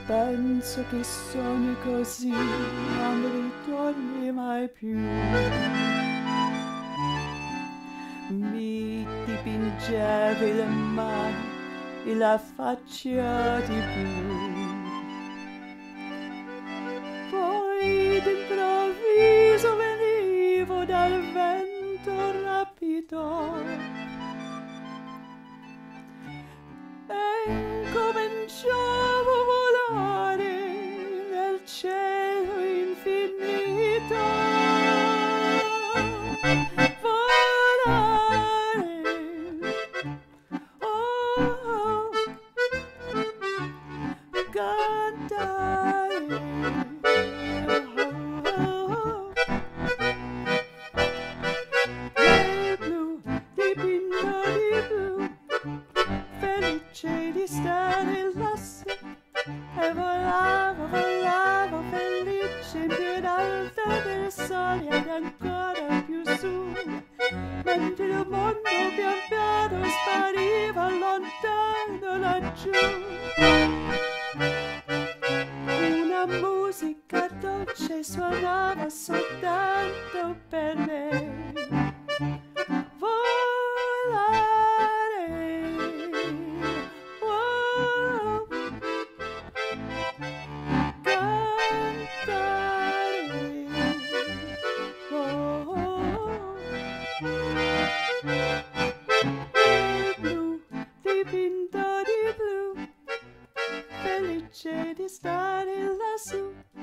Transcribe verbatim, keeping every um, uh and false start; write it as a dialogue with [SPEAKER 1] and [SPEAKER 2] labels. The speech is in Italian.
[SPEAKER 1] penso che sogni così non ritorni mai più. Mi dipingevi le mani e la faccia di blu, poi d'improvviso venivo dal vento rapido e incominciavo a volare nel cielo infinito. Volare, oh, cantare, oh, oh. Nel blu, dipinto di blu, felice di stare lassù, e volavo, volavo felice in più in alto del sole ed ancora più su, mentre il mondo pian piano spariva lontano laggiù. Una musica dolce suonava soltanto per me. Volare, oh, cantare, oh, oh. Nel blu, dipinto di blu, felice di stare lassù.